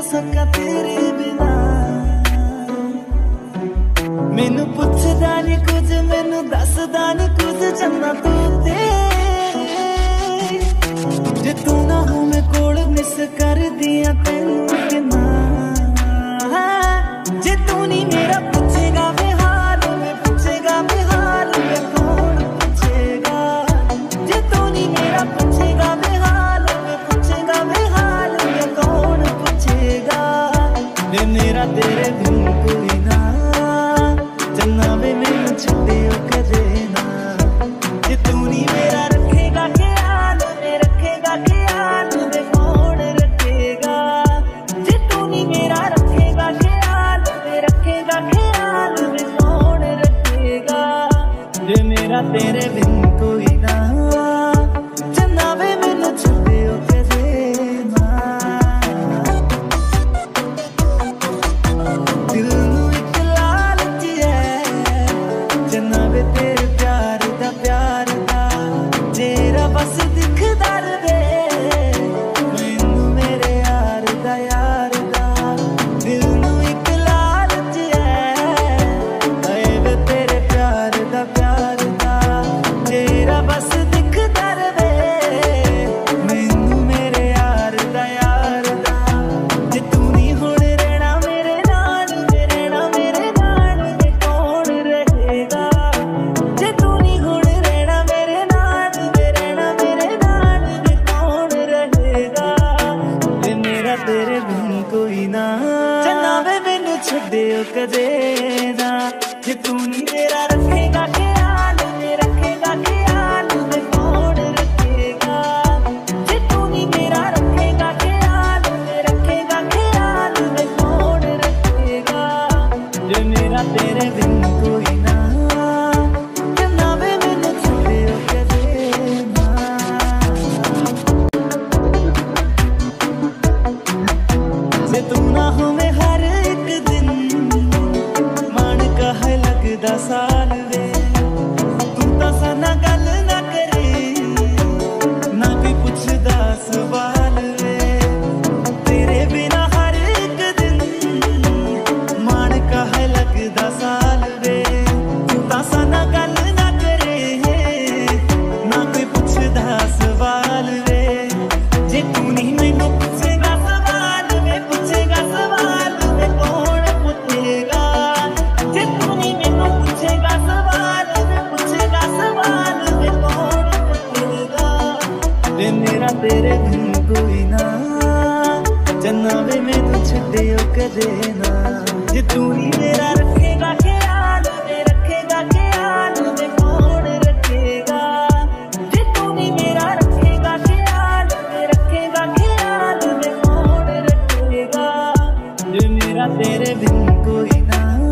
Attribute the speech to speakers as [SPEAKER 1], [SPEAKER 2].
[SPEAKER 1] सका तेरे बिना। मैनू पुछदा नहीं कुछ, मैनू दसदा नहीं कुछ, चन्ना तू ते जे तू ना हो मैं कोल मिस कर दिया तेनू किना। जे तू नहीं मेरा पूछेगा वे हाल, मैं पूछेगा वे हाल, मैं कौन पूछेगा। जे तू नहीं मेरा पूछेगा वे हाल, मैं पूछेगा वे हाल, मैं कौन पूछेगा। वे मेरा तेरे बिन कोई ना, चन्ना वे मैनू छड्डियो कदे ना। जे तू नहीं मेरा रखेगा ख्याल, मैं रखेगा ख्याल, वे कौन रखेगा। जे तू नहीं मेरा रखेगा ख्याल, मैं रखेगा ख्याल, वे कौन रखेगा। जे मेरा तेरे बिन कोई ना, चन्ना वे मैनू छड्डियो कदे ना। दिल नू इक लालच है चन्ना वे तेरे प्यार दा, प्यार दा जेरा बस दिखदा रवे मैनू मेरे यार दा, यार दा। दिल नू इक लालच है वे तेरे प्यार दा, प्यार दा जेरा बस दिखदा रवे मैनू मेरे यार दा, यार दा। जे तू नहीं हुण रहना मेरे नाल, वे रहना मेरे नाल, वे कौन रहेगा। जे तू नहीं हुण रहना मेरे नाल, वे रहना मेरे नाल, वे कौन रहेगा। वे मेरा तेरे बिन कोई ना, चन्ना वे मैनू छड्डियो कदे ना। जे तू नहीं मेरा रखेगा ख्याल, मैं रखेगा ख्याल, वे कौन रखेगा। जे तू नहीं मेरा रखेगा ख्याल, मैं रखेगा ख्याल, वे कौन रखेगा। जे मेरा तेरे बिन कोई ना, चन्ना वे मैनू छड्डियो कदे ना। जे तू ना होवे हर एक दिन मान कह लगदा साल वे। तू तां साना गल ना करे, ना कोई पुछदा सवाल वे। तेरे बिना हर एक दिन मान कह लगदा साल वे। तू तां साना गल ना करे, ना कोई पुछदा सवाल वे। जे तू नहीं मैनू पूछेगा सवाल, मैं पूछेगा सवाल, वे कौन पूछेगा। जे तू नहीं मैनू पूछेगा सवाल, मैं पूछेगा सवाल, वे कौन पूछेगा। वे मेरा तेरे बिन कोई ना, चन्ना वे मैनू छड्डियो कदे ना। जे तू नहीं मेरा रखेगा ख्याल, मैं रखेगा ख्याल, वे कौन रखेगा। जे तू नहीं मेरा रखेगा ख्याल, मैं रखेगा ख्याल, वे कौन रखेगा। जे मेरा तेरे बिन कोई ना।